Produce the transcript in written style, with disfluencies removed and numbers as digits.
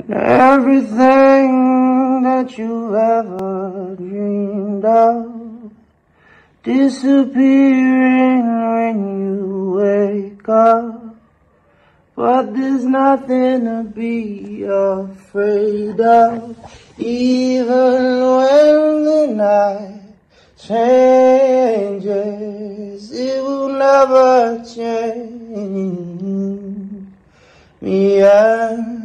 Everything that you've ever dreamed of disappearing when you wake up. But there's nothing to be afraid of, even when the night changes. It will never change me.